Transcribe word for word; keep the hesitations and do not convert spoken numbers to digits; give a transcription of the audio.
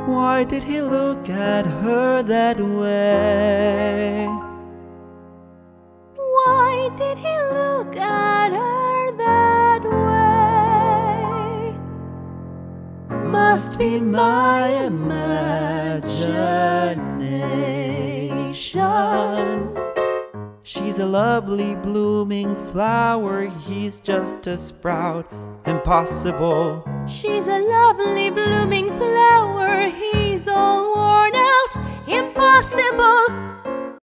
Why did he look at her that way? Why did he look at her that way? Must be my imagination. She's a lovely blooming flower, he's just a sprout, impossible. She's a lovely blooming flower, he's all worn out, impossible.